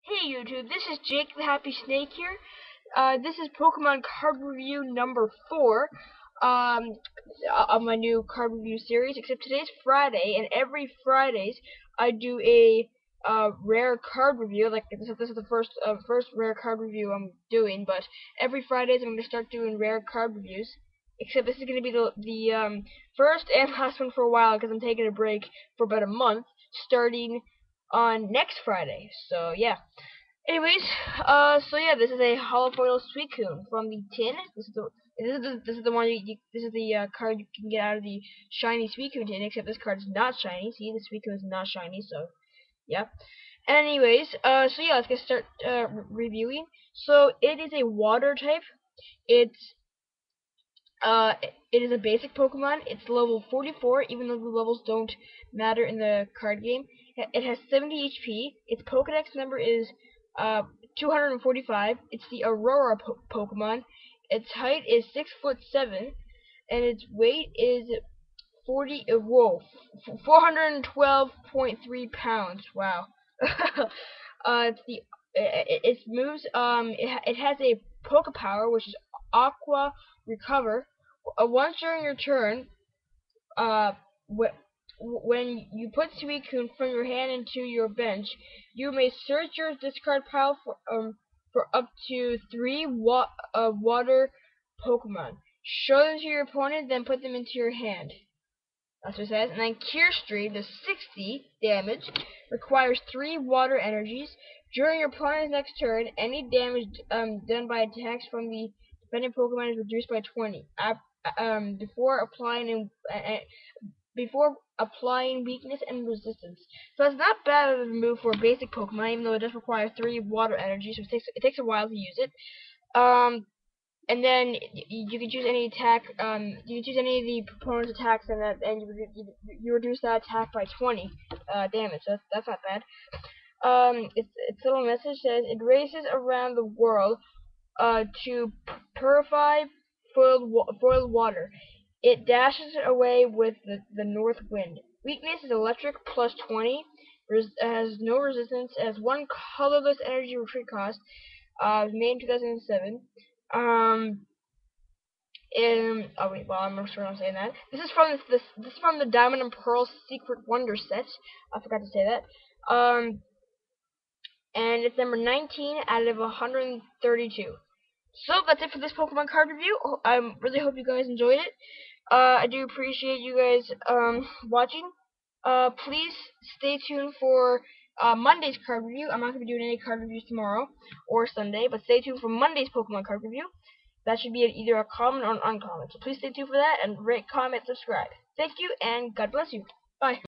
Hey YouTube, this is Jake the Happy Snake here. This is Pokemon card review number 4 of my new card review series, except today's Friday, and every Fridays I do a rare card review. Like this is the first rare card review I'm doing, but every Fridays I'm going to start doing rare card reviews. Except this is going to be the first and last one for a while because I'm taking a break for about a month, starting on next Friday. So yeah. Anyways, so yeah, this is a holofoil suicune from the tin. This is the one this is the card you can get out of the shiny suicune tin. Except this card is not shiny. See, the suicune is not shiny. So yeah. Anyways, so yeah, let's get start reviewing. So it is a water type. It's uh, it is a basic Pokemon. It's level 44, even though the levels don't matter in the card game. It has 70 HP. Its Pokedex number is uh 245. It's the Aurora Pokemon. Its height is 6'7", and its weight is 412.3 pounds. Wow. It's the it moves. It has a Poke Power, which is Aqua Recover. Once during your turn, uh, wh when you put Suicune from your hand into your bench, you may search your discard pile for up to 3 water Pokemon. Show them to your opponent, then put them into your hand. That's what it says. And then Cure Stream does 60 damage, requires 3 water energies. During your opponent's next turn, any damage done by attacks from the defending Pokemon is reduced by 20. Before applying weakness and resistance. So it's not bad of a move for a basic Pokemon, even though it does require 3 water energies, so it takes a while to use it. And then you can choose any attack. You can choose any of the opponent's attacks, and you reduce that attack by 20 damage. So that's not bad. Its little message says it races around the world to purify foiled water. It dashes away with the north wind. Weakness is electric plus 20. Has no resistance. Has 1 colorless energy retreat cost. Made in 2007. Oh wait, well I'm not sure I'm saying that. This is from the Diamond and Pearl Secret Wonder set. I forgot to say that. And it's number 19 out of 132. So that's it for this Pokemon card review. I really hope you guys enjoyed it. I do appreciate you guys watching. Please stay tuned for Monday's card review. I'm not going to be doing any card reviews tomorrow or Sunday, but stay tuned for Monday's Pokemon card review. That should be either a common or an uncommon. So please stay tuned for that, and rate, comment, subscribe. Thank you, and God bless you. Bye.